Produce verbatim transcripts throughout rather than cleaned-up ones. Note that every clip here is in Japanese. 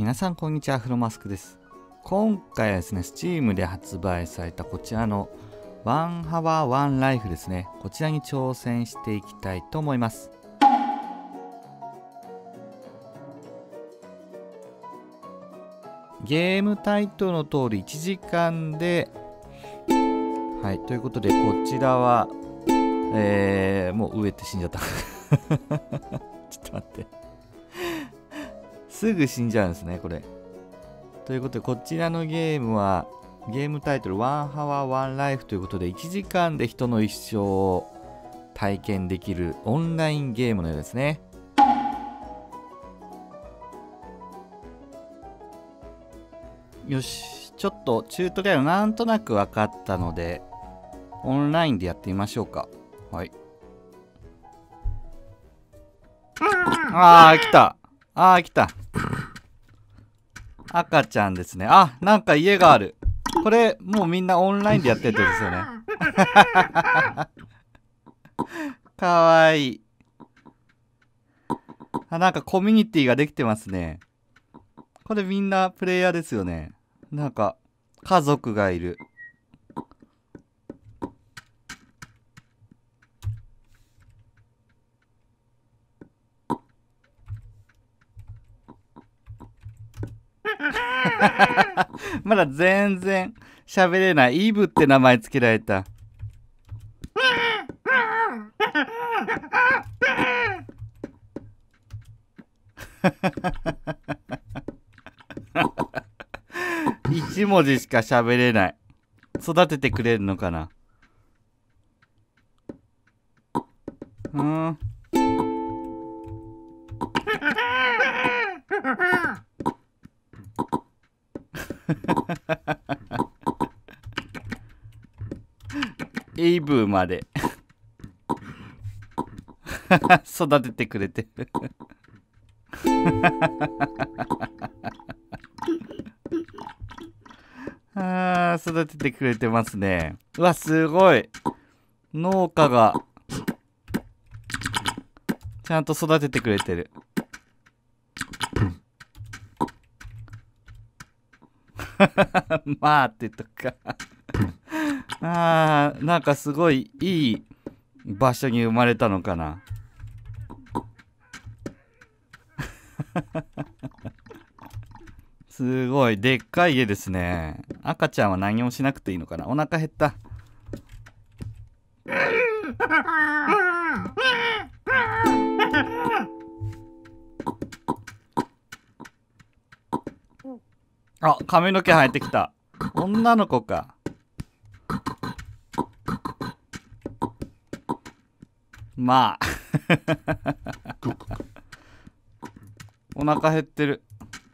皆さんこんにちは、フロマスクです。今回はですね、Steam で発売されたこちらのワンハワーワンライフですね。こちらに挑戦していきたいと思います。ゲームタイトルの通りいちじかんで、はい、ということでこちらは、えー、もう飢えて死んじゃった。ちょっと待って。すぐ死んじゃうんですね、これ。ということで、こちらのゲームは、ゲームタイトルワンハワーワンライフということで、いちじかんで人の一生を体験できるオンラインゲームのようですね。よし、ちょっとチュートリアルなんとなく分かったので、オンラインでやってみましょうか。はい。あー、来た。あー、来た。赤ちゃんですね。あ、なんか家がある。これ、もうみんなオンラインでやってるんですよね。かわいい。あ、なんかコミュニティができてますね。これみんなプレイヤーですよね。なんか、家族がいる。まだ全然喋れない。イブって名前つけられた。一文字しか喋れない。育ててくれるのかな。うん。イブまで育ててくれてる。あー、育ててくれてますね。うわ、すごい。農家がちゃんと育ててくれてる。まあってとか。あー、なんかすごいいい場所に生まれたのかな。すごいでっかい家ですね。赤ちゃんは何もしなくていいのかな。お腹減った。あ、髪の毛生えてきた。女の子か。まあお腹減ってる。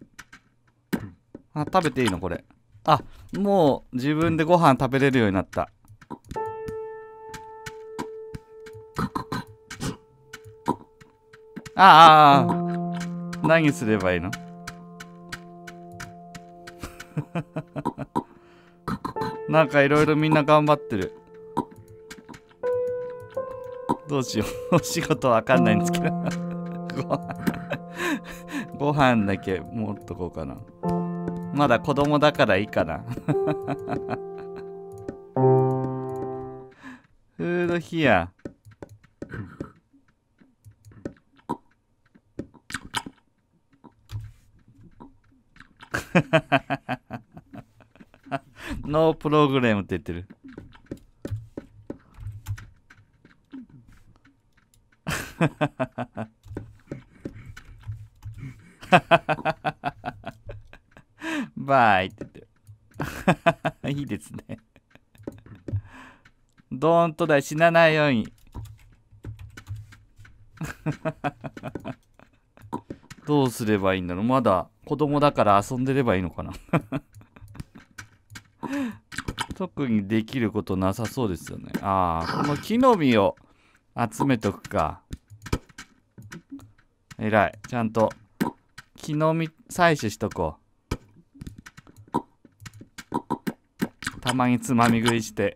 あ、食べていいのこれ。あ、もう自分でご飯食べれるようになった。ああ、何すればいいの？なんかいろいろみんな頑張ってる。どうしよう。お仕事わかんないんですけど。ご飯ご飯だけ持っとこうかな。まだ子供だからいいかな。フードヒア。ノープログラムって言ってる。バイって言ってる。いいですね。ドーンとだ、死なないように。どうすればいいんだろう。まだ子供だから遊んでればいいのかな。特にできることなさそうですよね。ああ、この木の実を集めとくか。えらい。ちゃんと木の実採取しとこう。たまにつまみ食いして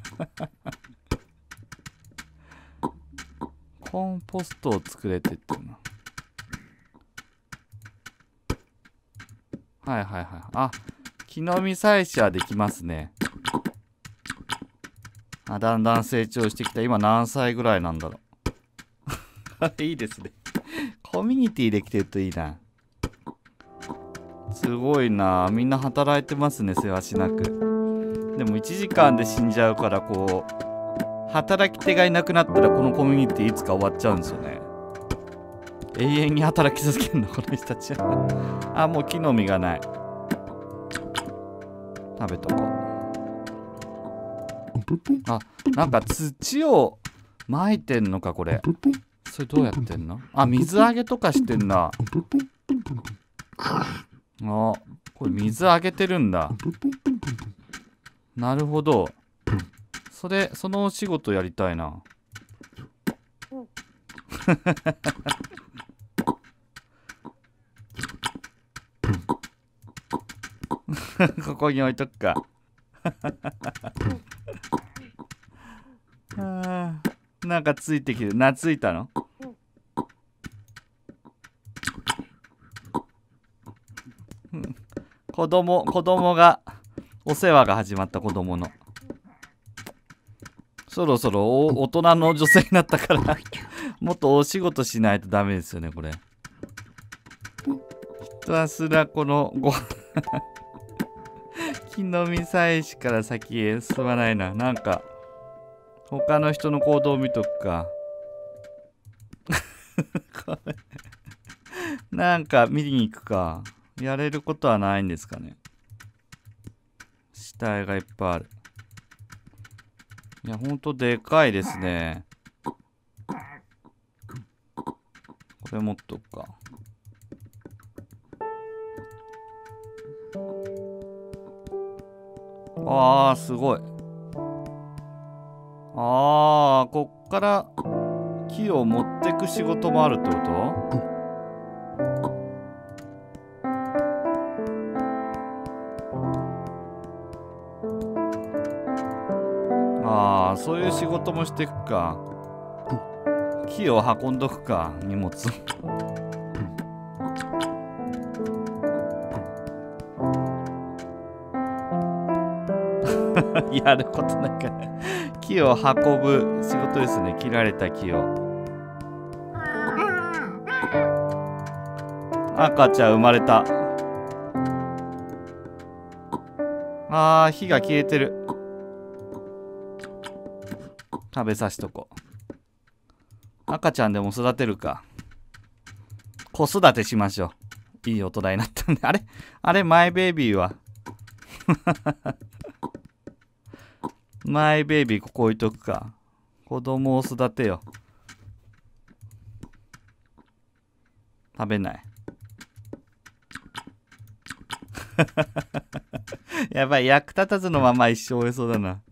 コンポストを作れって言ってるな。 はいはいはい。あ、木の実採取はできますね。あ、だんだん成長してきた。今何歳ぐらいなんだろう。いいですね。コミュニティできてるといいな。すごいな。みんな働いてますね、せわしなく。でもいちじかんで死んじゃうから、こう、働き手がいなくなったらこのコミュニティいつか終わっちゃうんですよね。永遠に働き続けるの、この人たちは。あ、もう木の実がない。食べとこう。あ、なんか土を撒いてんのか、これ。それどうやってんの？あ、水あげとかしてんだ。あ、これ水あげてるんだ。なるほど。それ、そのお仕事やりたいな。ここに置いとくか。あ、なんかついてきてる。懐いたの？子供、子供が、お世話が始まった子供の。そろそろお大人の女性になったからもっとお仕事しないとダメですよね、これ。ひたすらこのご木の実採取から先へ進まないな。なんか、他の人の行動を見とくか。これなんか見に行くか。やれることはないんですかね。死体がいっぱいある。いや、ほんとでかいですね。これ持っとくか。あー、すごい。あー、こっから木を持ってく仕事もあるってこと？ああ、そういう仕事もしてくか。木を運んどくか、荷物。やることなんか木を運ぶ仕事ですね。切られた木を。赤ちゃん生まれた。あー、火が消えてる。食べさしとこう。赤ちゃんでも育てるか。子育てしましょう。いい大人になったんで。あれあれマイベイビーはマイベイビーここ置いとくか。子供を育てよ。食べない。やばい、役立たずのまま一生終えそうだな。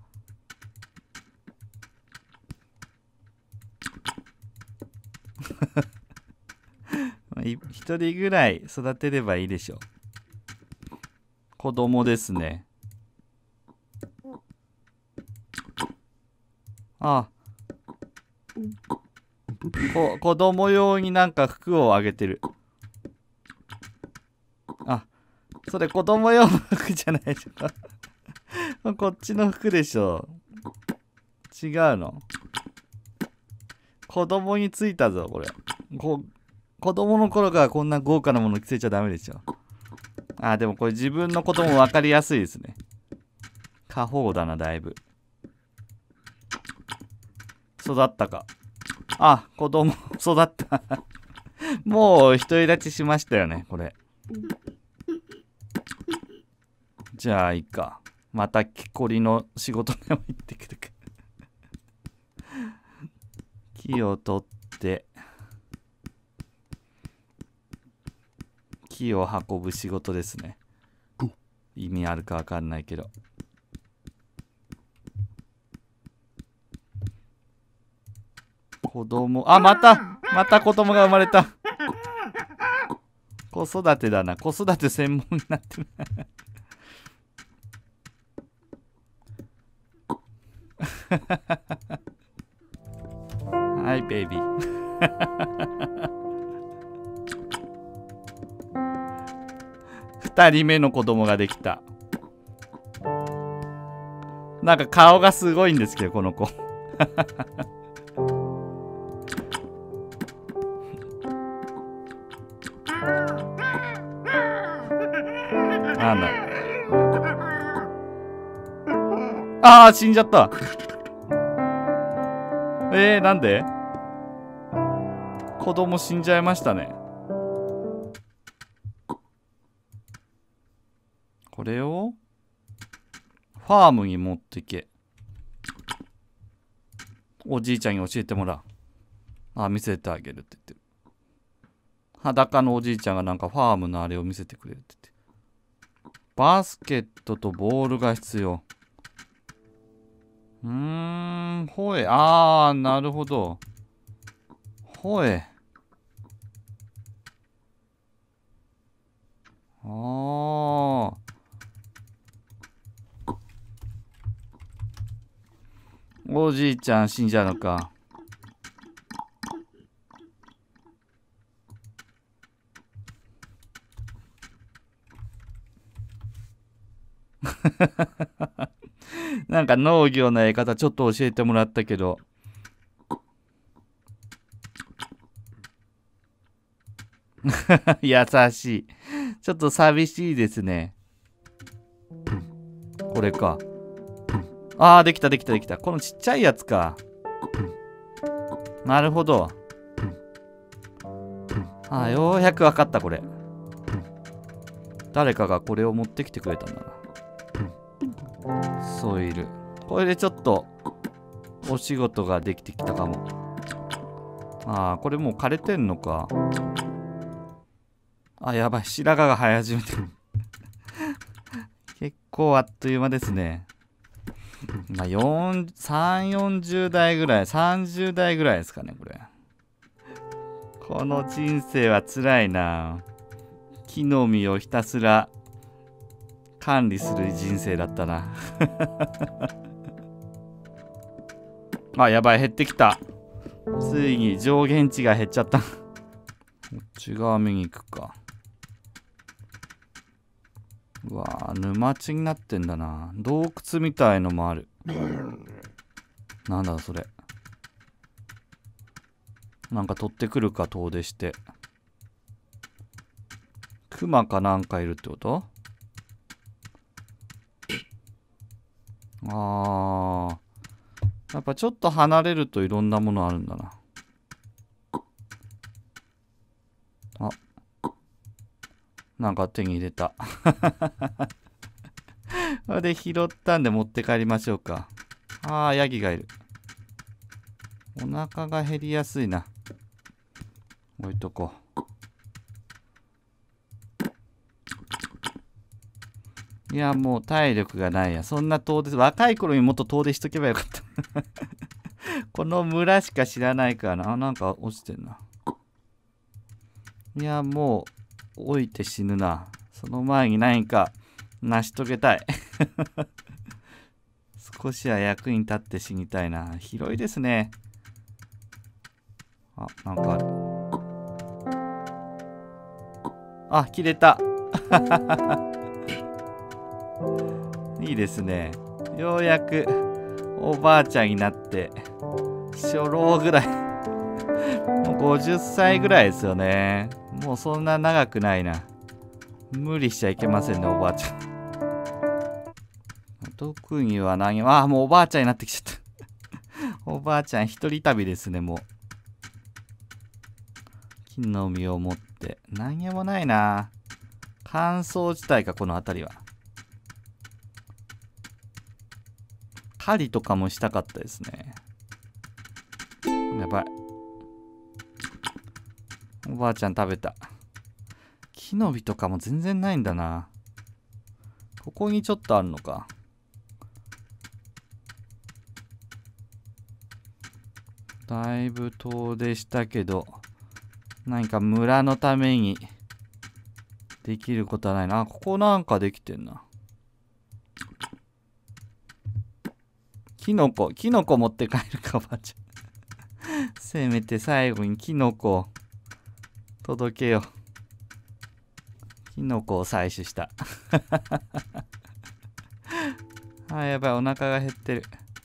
一人ぐらい育てればいいでしょう。子供ですね。ああ。こ子供用になんか服をあげてる。あ、それ子供用の服じゃないでしょ。こっちの服でしょ。違うの。子供についたぞ、これ。こ子供の頃からこんな豪華なもの着せちゃダメでしょ。あ、でもこれ自分のことも分かりやすいですね。過保護だな、だいぶ。育ったか。あ、子供育ったもう独り立ちしましたよね、これ。じゃあいいか。また木こりの仕事でも行ってくるか木を取って木を運ぶ仕事ですね。意味あるかわかんないけど。子供、あ、またまた子供が生まれた。子育てだな。子育て専門になってるはい、ベイビー。普二人目の子供ができた。なんか顔がすごいんですけど、この子。なんだ。ああ、死んじゃった。えー、なんで？子供死んじゃいましたね。これをファームに持ってけ。おじいちゃんに教えてもらう。あ、見せてあげるって言ってる。裸のおじいちゃんがなんかファームのあれを見せてくれるって言って。バスケットとボールが必要。うーん、ほえ。あー、なるほど。ほえ。あー。おじいちゃん死んじゃうのか。なんか農業のやり方ちょっと教えてもらったけど。優しい。ちょっと寂しいですね。これか。ああ、できたできたできた。このちっちゃいやつか。なるほど。ああ、ようやくわかった、これ。誰かがこれを持ってきてくれたんだな。ソイル。これでちょっとお仕事ができてきたかも。ああ、これもう枯れてんのか。あ、やばい。白髪が生え始めてる。結構あっという間ですね。まあ、さん、よんじゅう代ぐらい、さんじゅう代ぐらいですかね、これ。この人生は辛いな。木の実をひたすら管理する人生だったな。あ、やばい、減ってきた。ついに上限値が減っちゃった。こっち側見に行くか。うわぁ、沼地になってんだな。洞窟みたいのもある。なんだそれ。なんか取ってくるか、遠出して。クマかなんかいるってこと？あー。やっぱちょっと離れるといろんなものあるんだな。あ。なんか手に入れた。これで拾ったんで持って帰りましょうか。あー、ヤギがいる。お腹が減りやすいな。置いとこう。いや、もう体力がないや。そんな遠出、若い頃にもっと遠出しとけばよかった。この村しか知らないからな。あ、なんか落ちてんな。いや、もう置いて死ぬな。その前に何か成し遂げたい。少しは役に立って死にたいな。広いですね。あ、なんかある。あ、切れた。いいですね。ようやくおばあちゃんになって初老ぐらい。もうごじゅっさいぐらいですよね。もうそんな長くないな。無理しちゃいけませんね、おばあちゃん。特には何も、ああ、もうおばあちゃんになってきちゃった。おばあちゃん一人旅ですね、もう。木の実を持って。何もないな。乾燥地帯か、この辺りは。狩りとかもしたかったですね。やばい。おばあちゃん食べた。木の実とかも全然ないんだな。ここにちょっとあるのか。だいぶ遠出したけど、何か村のためにできることはないな。あ、ここなんかできてんな。キノコ、キノコ持って帰るか、おばあちゃん。せめて最後にキノコ届けよう。 キノコを採取した。あー、やばい、お腹が減ってる。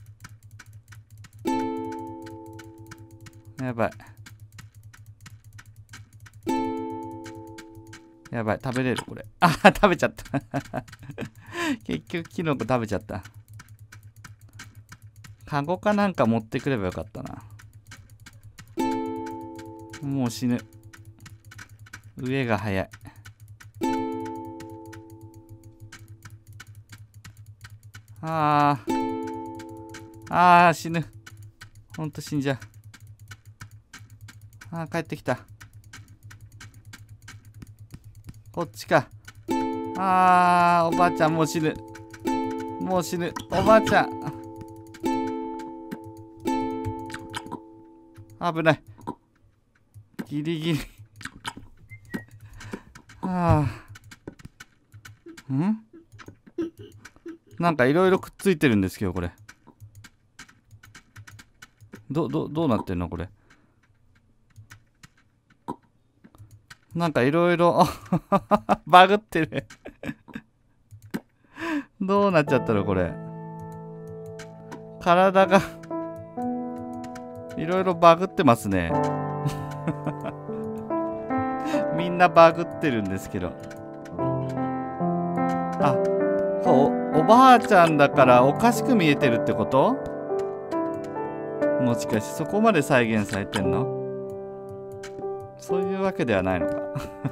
やばい。やばい、食べれるこれ。あー、食べちゃった。結局、キノコ食べちゃった。カゴかなんか持ってくればよかったな。もう死ぬ。上が早い。あー。あー、死ぬ。ほんと死んじゃう。あー、帰ってきた。こっちか。あー、おばあちゃんもう死ぬ。もう死ぬ。おばあちゃん。危ない。ギリギリ。はあ。んなんかいろいろくっついてるんですけど、これ。ど、ど、どうなってんのこれ。なんかいろいろバグってる。どうなっちゃったのこれ。体がいろいろバグってますね。みんなバグってるんですけど。あ、そう、おばあちゃんだからおかしく見えてるってこと？もしかしてそこまで再現されてんの？そういうわけではないのか。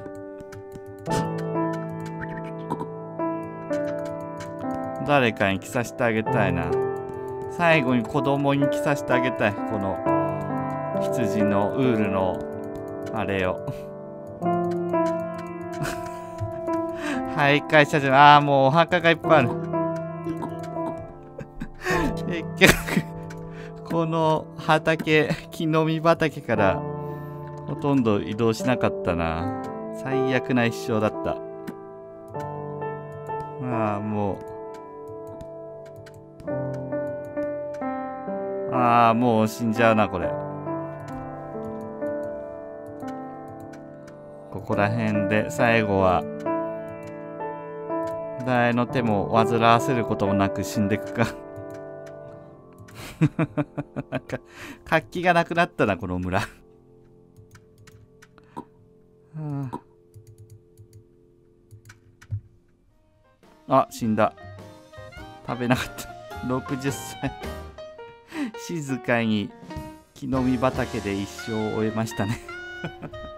誰かに着させてあげたいな。最後に子供に着させてあげたい。この羊のウールのあれを。はい会社じゃ、ああもうお墓がいっぱいある。結局この畑、木の実畑からほとんど移動しなかったな。最悪な一生だった。ああもうああもう死んじゃうなこれ。ここら辺で最後は誰の手も煩わせることもなく死んでくか。なんか活気がなくなったなこの村。あ、死んだ。食べなかった。ろくじゅっさい。静かに木の実畑で一生を終えましたね。